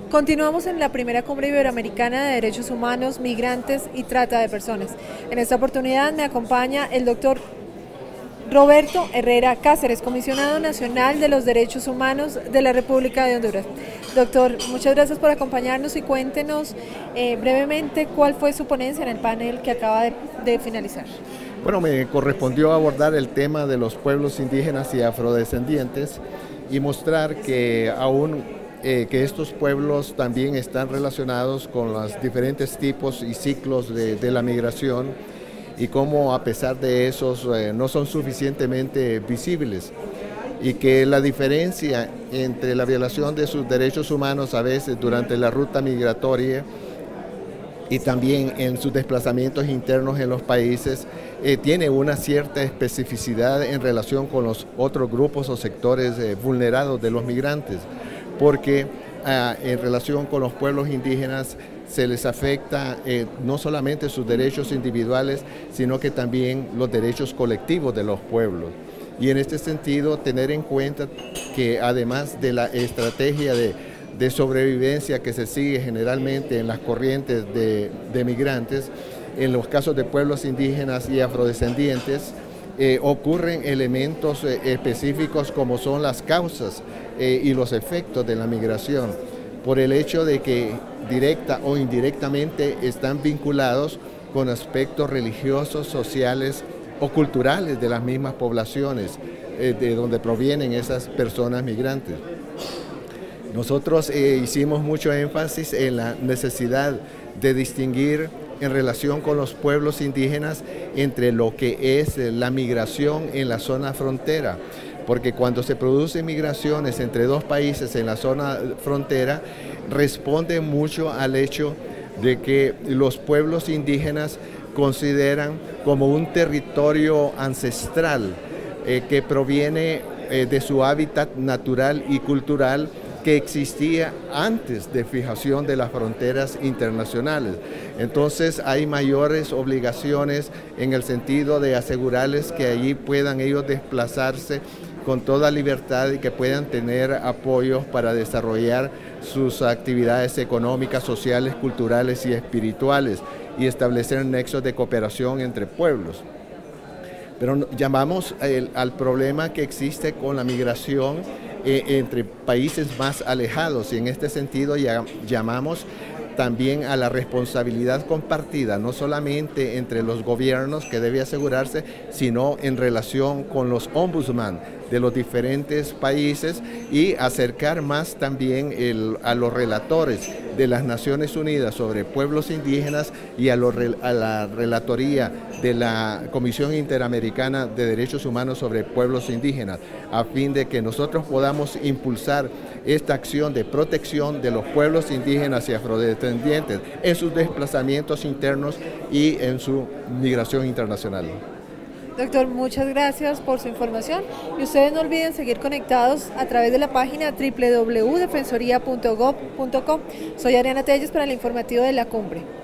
Continuamos en la primera cumbre iberoamericana de derechos humanos, migrantes y trata de personas. En esta oportunidad me acompaña el doctor Roberto Herrera Cáceres, comisionado nacional de los derechos humanos de la República de Honduras. Doctor, muchas gracias por acompañarnos y cuéntenos brevemente cuál fue su ponencia en el panel que acaba de finalizar. Bueno, me correspondió abordar el tema de los pueblos indígenas y afrodescendientes y mostrar que que estos pueblos también están relacionados con los diferentes tipos y ciclos de la migración y cómo a pesar de esos no son suficientemente visibles y que la diferencia entre la violación de sus derechos humanos a veces durante la ruta migratoria y también en sus desplazamientos internos en los países tiene una cierta especificidad en relación con los otros grupos o sectores vulnerados de los migrantes, porque en relación con los pueblos indígenas se les afecta no solamente sus derechos individuales, sino que también los derechos colectivos de los pueblos. Y en este sentido, tener en cuenta que además de la estrategia de sobrevivencia que se sigue generalmente en las corrientes de migrantes, en los casos de pueblos indígenas y afrodescendientes, ocurren elementos específicos como son las causas y los efectos de la migración, por el hecho de que directa o indirectamente están vinculados con aspectos religiosos, sociales o culturales de las mismas poblaciones de donde provienen esas personas migrantes. Nosotros hicimos mucho énfasis en la necesidad de distinguir en relación con los pueblos indígenas entre lo que es la migración en la zona frontera, porque cuando se producen migraciones entre dos países en la zona frontera, responde mucho al hecho de que los pueblos indígenas consideran como un territorio ancestral que proviene de su hábitat natural y cultural que existía antes de fijación de las fronteras internacionales. Entonces hay mayores obligaciones en el sentido de asegurarles que allí puedan ellos desplazarse con toda libertad y que puedan tener apoyos para desarrollar sus actividades económicas, sociales, culturales y espirituales y establecer nexos de cooperación entre pueblos. Pero llamamos al problema que existe con la migración entre países más alejados y en este sentido llamamos también a la responsabilidad compartida, no solamente entre los gobiernos que debe asegurarse, sino en relación con los ombudsman de los diferentes países y acercar más también a los relatores de las Naciones Unidas sobre pueblos indígenas y a la relatoría de la Comisión Interamericana de Derechos Humanos sobre pueblos indígenas, a fin de que nosotros podamos impulsar esta acción de protección de los pueblos indígenas y afrodescendientes en sus desplazamientos internos y en su migración internacional. Doctor, muchas gracias por su información y ustedes no olviden seguir conectados a través de la página www.defensoria.gov.co. Soy Ariana Telles para el informativo de la cumbre.